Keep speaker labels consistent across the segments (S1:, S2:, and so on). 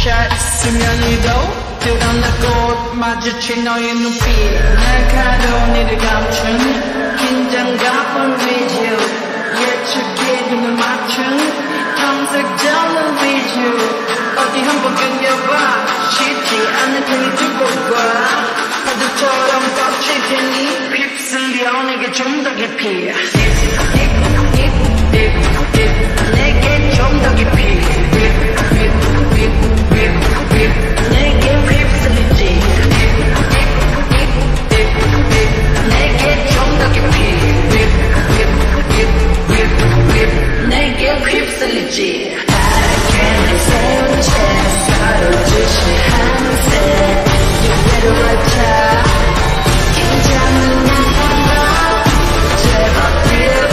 S1: 수면위로 드러나 꽃 마주친 너의 눈빛 날카로운 이를 감춘 긴장감은 위주 예측해 눈을 맞춘 탐색자는 위주 어디 한번 견뎌봐 쉽지 않을 테니 두고 봐 파도처럼 뻗칠 테니 휩쓸려 내게 좀 더 깊이 내게 좀 더 깊이 내게 휩쓸리지 내게 좀 더 깊이 내게 휩쓸리지 알게 세운 채 서로 주시하는 새 이대로 하자 긴장은 나가 제발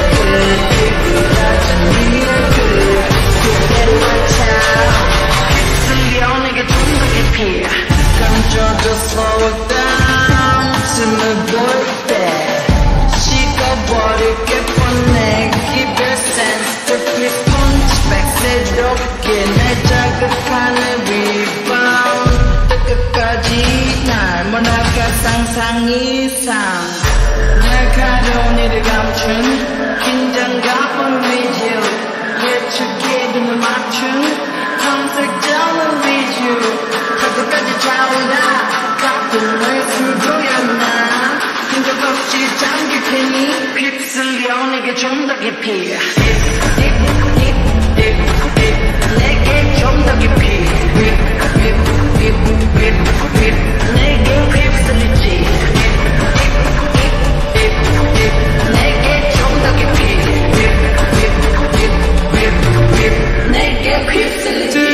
S1: 이끌어준 미래를 이대로 하자 Just slow it down 숨을 볼 때 식어버릴게 뻔해 Give your sense to flip punchback 새롭게 날 자극하는 rebound 끝까지 날 몰아가 상상 이상 날카로운 이를 감춘 긴장감은 위주 예측해 눈을 맞춘 탐색자는 위주 끝까지 차오라 같은 날 술도였나 흔적 없이 잠길 테니 휩쓸려 내게 좀 더 깊이 내게 좀 더 깊이 내게 휩쓸리지 내게 좀 더 깊이 내게 휩쓸리지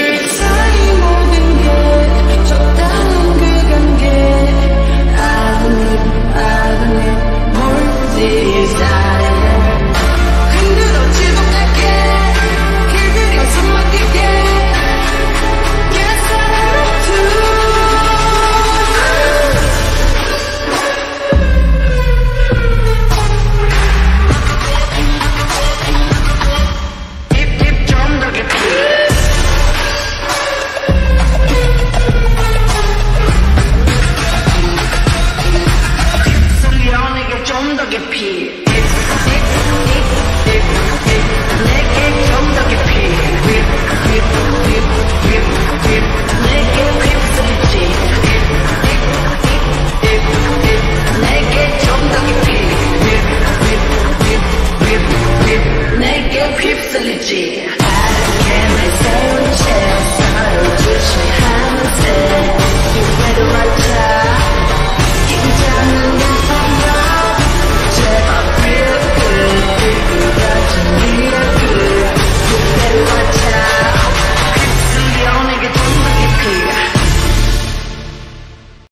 S1: 내게 휩쓸리지